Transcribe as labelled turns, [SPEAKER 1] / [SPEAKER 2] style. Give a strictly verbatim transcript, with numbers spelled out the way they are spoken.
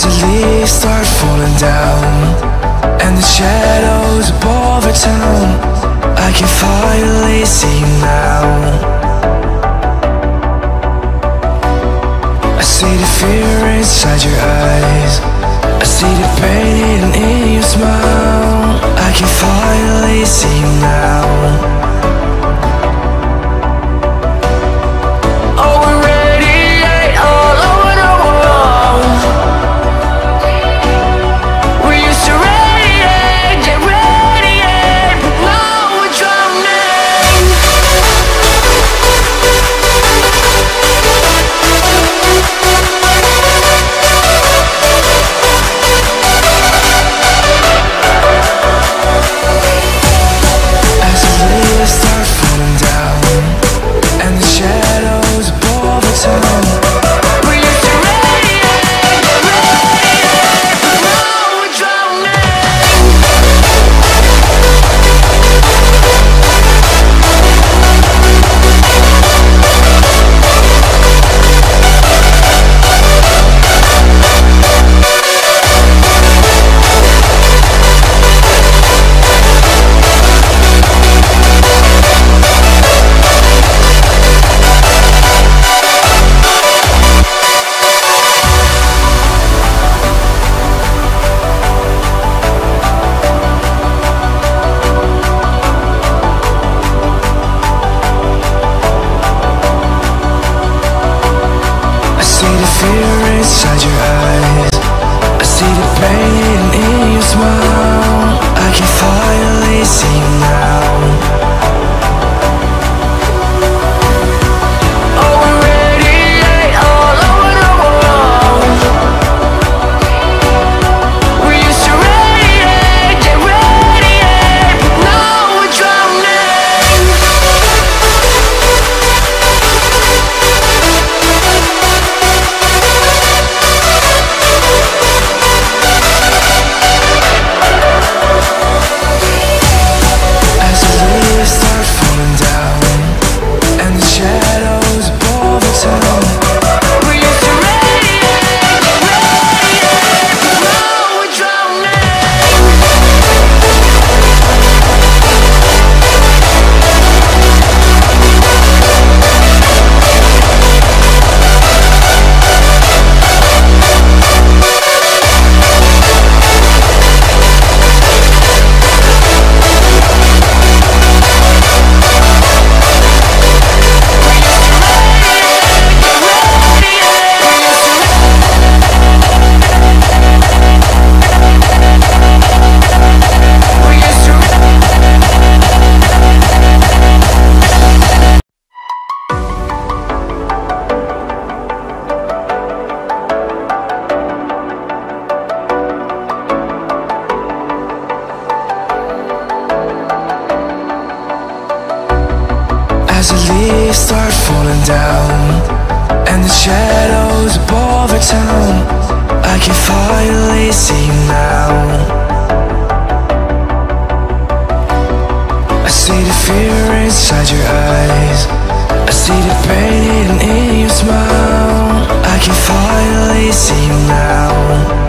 [SPEAKER 1] the leaves start falling down and the shadows above our town, I can finally see you now. I see the fear inside your eyes, I see the pain in your smile. I can finally see you now. As the leaves start falling down and the shadows above our town, I can finally see you now. I see the fear inside your eyes, I see the pain in your smile. I can finally see you now.